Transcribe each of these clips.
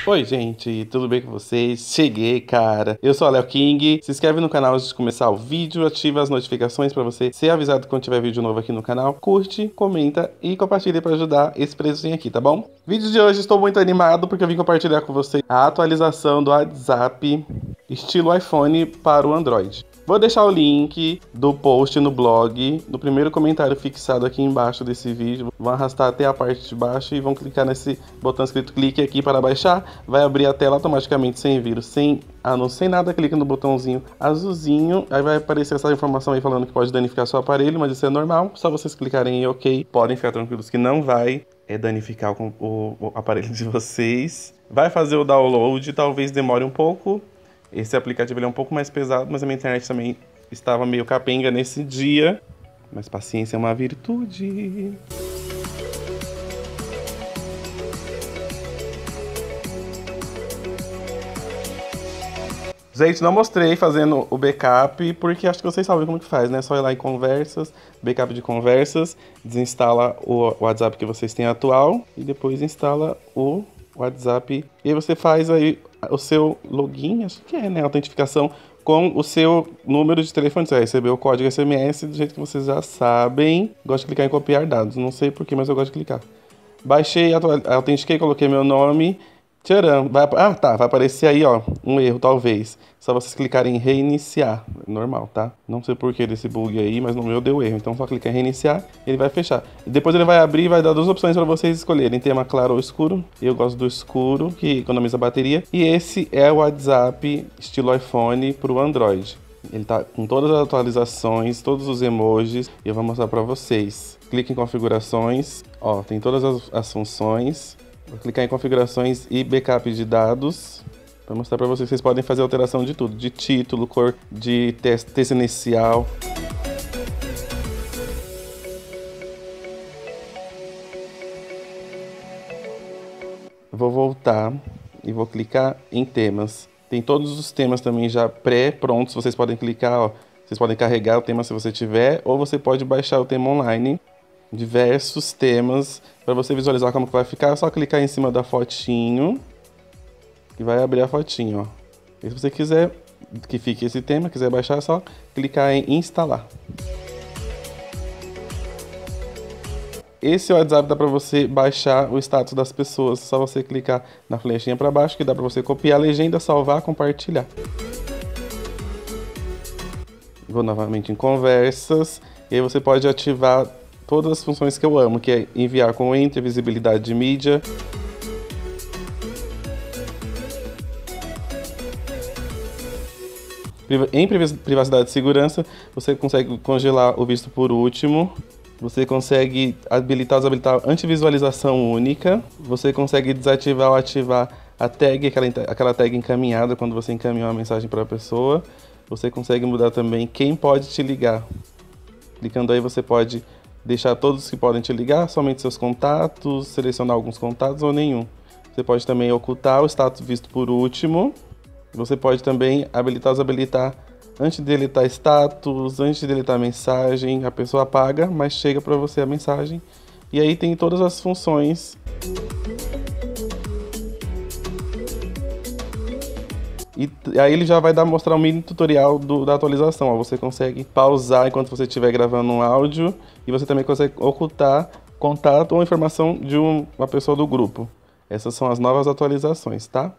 Oi, gente, tudo bem com vocês? Cheguei, cara. Eu sou a Léo King. Se inscreve no canal antes de começar o vídeo, ativa as notificações pra você ser avisado quando tiver vídeo novo aqui no canal. Curte, comenta e compartilha pra ajudar esse preçozinho aqui, tá bom? Vídeo de hoje estou muito animado porque eu vim compartilhar com vocês a atualização do WhatsApp estilo iPhone para o Android. Vou deixar o link do post no blog, no primeiro comentário fixado aqui embaixo desse vídeo. Vão arrastar até a parte de baixo e vão clicar nesse botão escrito clique aqui para baixar. Vai abrir a tela automaticamente sem vírus, sem nada, clica no botãozinho azulzinho. Aí vai aparecer essa informação aí falando que pode danificar seu aparelho, mas isso é normal. Só vocês clicarem em OK. Podem ficar tranquilos que não vai danificar o aparelho de vocês. Vai fazer o download, talvez demore um pouco. Esse aplicativo ele é um pouco mais pesado, mas a minha internet também estava meio capenga nesse dia. Mas paciência é uma virtude. Gente, não mostrei fazendo o backup, porque acho que vocês sabem como que faz, né? Só ir lá em conversas, backup de conversas, desinstala o WhatsApp que vocês têm atual e depois instala o WhatsApp. E aí você faz aí o seu login, acho que é, né? Autentificação com o seu número de telefone. Você vai receber o código SMS do jeito que vocês já sabem. Gosto de clicar em copiar dados, não sei porquê, mas eu gosto de clicar. Baixei, autentiquei, coloquei meu nome. Tcharam, vai aparecer aí, ó, um erro, talvez. Só vocês clicarem em reiniciar, normal, tá? Não sei porquê desse bug aí, mas no meu deu erro. Então só clicar em reiniciar, ele vai fechar. E depois ele vai abrir e vai dar duas opções para vocês escolherem. Tema claro ou escuro. Eu gosto do escuro, que economiza bateria. E esse é o WhatsApp estilo iPhone pro Android. Ele tá com todas as atualizações, todos os emojis. E eu vou mostrar para vocês. Clique em configurações, ó, tem todas as funções. Vou clicar em configurações e backup de dados para mostrar para vocês que vocês podem fazer alteração de tudo, de título, cor, de texto inicial. Vou voltar e vou clicar em temas. Tem todos os temas também já pré-prontos, vocês podem clicar, ó, vocês podem carregar o tema se você tiver, ou você pode baixar o tema online. Diversos temas para você visualizar como que vai ficar. É só clicar em cima da fotinho e vai abrir a fotinho, ó. E se você quiser que fique esse tema, quiser baixar, é só clicar em instalar. Esse WhatsApp dá para você baixar o status das pessoas. É só você clicar na flechinha para baixo que dá para você copiar a legenda, salvar, compartilhar. Vou novamente em conversas e aí você pode ativar todas as funções que eu amo, que é enviar com enter, visibilidade de mídia. Em privacidade e segurança, você consegue congelar o visto por último. Você consegue habilitar ou desabilitar antivisualização única. Você consegue desativar ou ativar a tag, aquela tag encaminhada quando você encaminha uma mensagem para a pessoa. Você consegue mudar também quem pode te ligar. Clicando aí você pode deixar todos que podem te ligar, somente seus contatos, selecionar alguns contatos ou nenhum. Você pode também ocultar o status visto por último. Você pode também habilitar ou desabilitar antes de deletar status, antes de deletar mensagem. A pessoa apaga, mas chega para você a mensagem. E aí tem todas as funções. E aí ele já vai mostrar um mini tutorial da atualização. Ó. Você consegue pausar enquanto você estiver gravando um áudio. E você também consegue ocultar contato ou informação de uma pessoa do grupo. Essas são as novas atualizações, tá?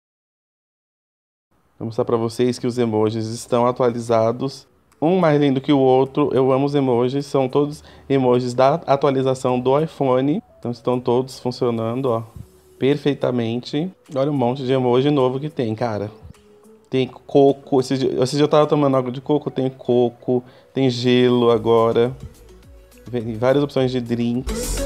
Vou mostrar para vocês que os emojis estão atualizados. Um mais lindo que o outro. Eu amo os emojis. São todos emojis da atualização do iPhone. Então estão todos funcionando, ó, perfeitamente. Olha o monte de emoji novo que tem, cara. Tem coco, esse dia eu tava tomando água de coco, tem coco, tem gelo agora. Tem várias opções de drinks.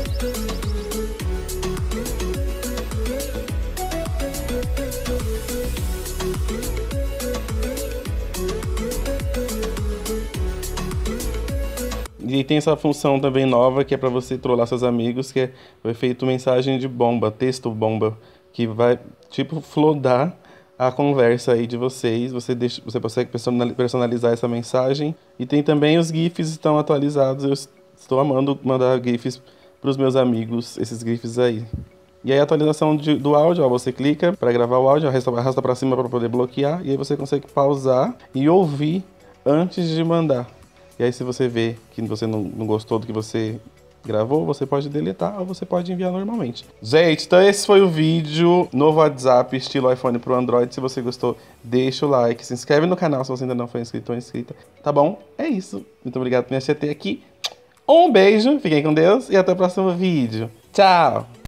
E tem essa função também nova que é para você trollar seus amigos, que é o efeito mensagem de bomba, texto bomba, que vai tipo flodar a conversa aí de vocês. Você consegue personalizar essa mensagem. E tem também os GIFs estão atualizados. Eu estou amando mandar GIFs para os meus amigos, esses GIFs aí. E aí a atualização do áudio, ó, você clica para gravar o áudio, arrasta para cima para poder bloquear, e aí você consegue pausar e ouvir antes de mandar. E aí se você vê que você não gostou do que você gravou, você pode deletar ou você pode enviar normalmente. Gente, então esse foi o vídeo, novo WhatsApp estilo iPhone pro Android. Se você gostou, deixa o like, se inscreve no canal se você ainda não foi inscrito ou inscrita. Tá bom? É isso. Muito obrigado por me assistir até aqui. Um beijo, fiquem com Deus e até o próximo vídeo. Tchau!